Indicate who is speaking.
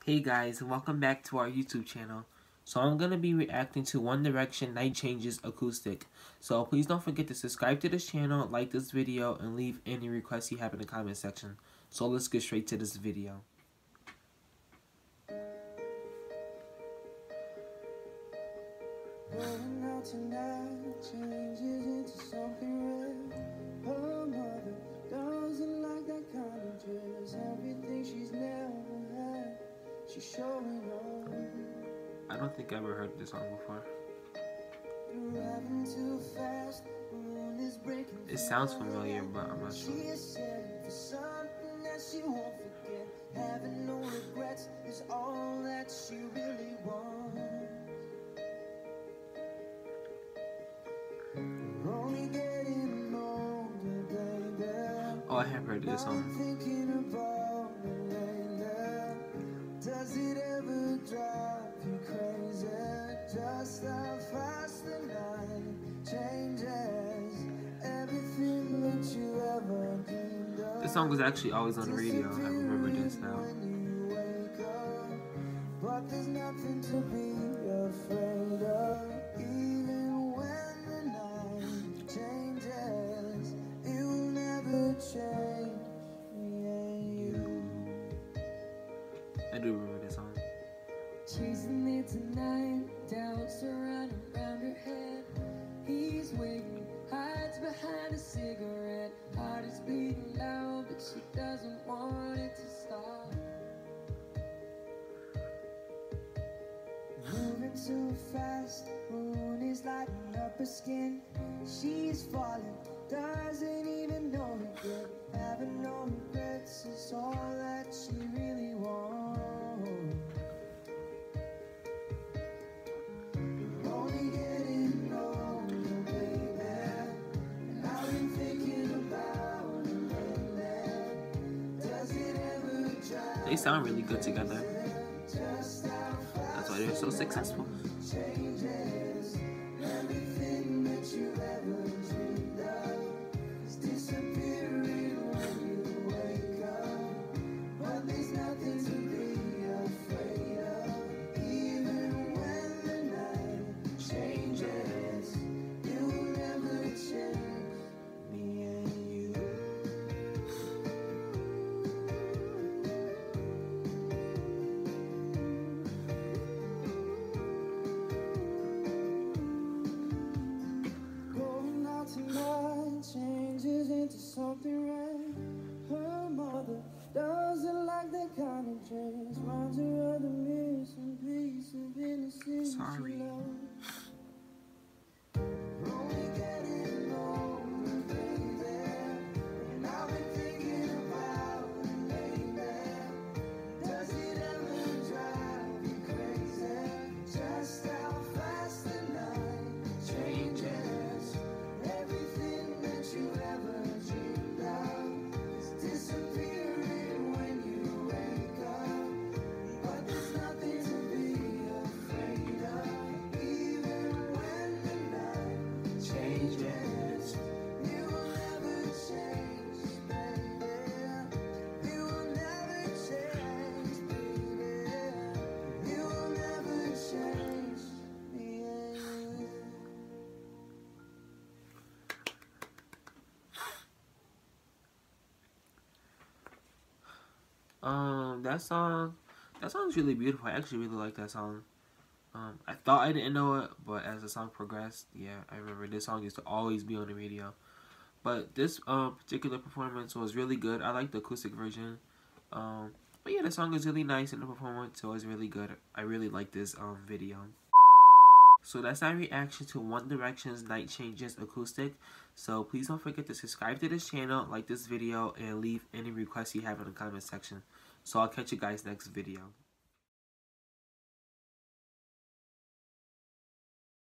Speaker 1: Hey guys, welcome back to our YouTube channel. So I'm going to be reacting to One Direction Night Changes Acoustic. So please don't forget to subscribe to this channel, like this video, and leave any requests you have in the comment section. So let's get straight to this video.
Speaker 2: Going out tonight changes into something real. Her mother doesn't like that kind of dress. Everything she's never had, she's showing off.
Speaker 1: I don't think I ever heard this song before.
Speaker 2: Driving too fast, moon is breaking.
Speaker 1: It sounds familiar, but I'm not sure.
Speaker 2: She is setting for something that she won't forget. Having no regrets is all that she really wants. Only getting older, baby.
Speaker 1: Oh, I have heard this song.
Speaker 2: Thinking about it later. Does it ever drive you crazy? Just how fast the night changes. Everything that you ever dreamed of.
Speaker 1: This song was actually always on the radio. I remember this now.
Speaker 2: But there's nothing to be afraid of. Even when the night changes, it will never change me and you.
Speaker 1: I do remember this song.
Speaker 2: Chasing it tonight, doubts around her head. He's waiting, hides behind a cigarette. Heart is beating loud, but she doesn't want it to stop. Moving too fast, moon is lighting up her skin. She's falling, doesn't even know it yet. Having no regrets is all that she really wants. Only getting older, baby. And I've been thinking about it lately. Does it ever drive?
Speaker 1: They sound really good together. That's why they're so successful.
Speaker 2: Changes. Everything that you ever dreamed of is disappearing when you wake up. But there's nothing to be afraid of. Even when the night changes, it will never change me and you. Going out tonight changes into something red. Her mother doesn't like that kind of dress. Reminds her of the missing piece of innocence.
Speaker 1: Sorry.
Speaker 2: She loves. Only getting older, baby. And I've been thinking about it lately. Does it ever drive you crazy? Just how fast the night changes. Everything that you ever dreamed of is disappearing when you wake up. But there's nothing to be afraid of. Even when the night changes, it will never change, baby. It will never change, baby. It will never change me and you.
Speaker 1: That song's really beautiful. I actually really like that song. I thought I didn't know it, but as the song progressed, yeah, I remember this song used to always be on the radio. But this particular performance was really good. I like the acoustic version. But yeah, the song is really nice and the performance was really good. I really like this video. So that's our reaction to One Direction's Night Changes Acoustic. So please don't forget to subscribe to this channel, like this video, and leave any requests you have in the comment section. So I'll catch you guys next video.